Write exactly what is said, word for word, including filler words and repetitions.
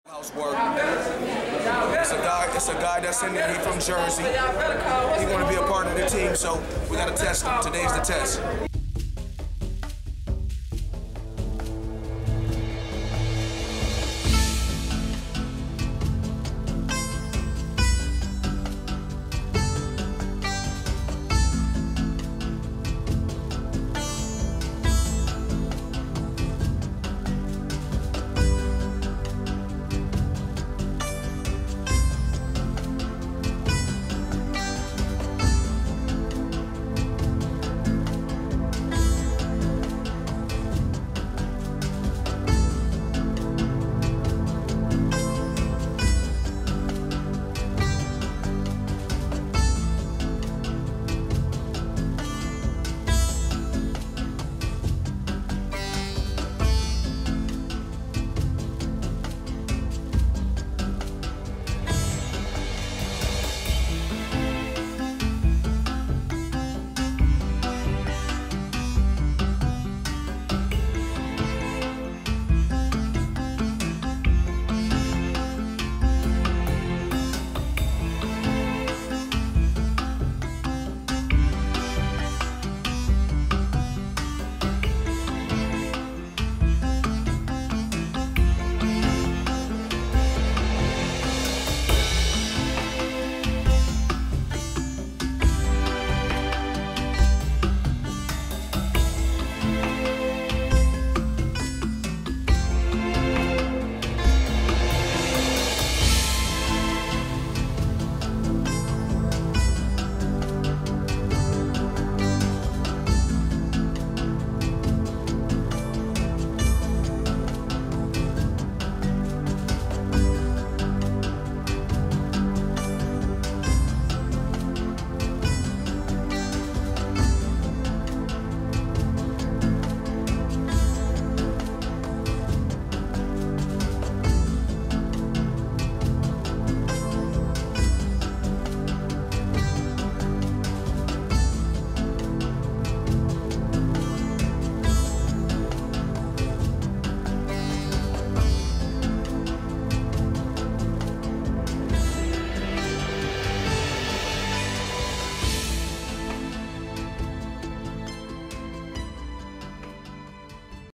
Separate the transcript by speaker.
Speaker 1: Housework. It's a guy. It's a guy that's in there. He's from Jersey. He want to be a part of the team, so we got to test him. Today's the test.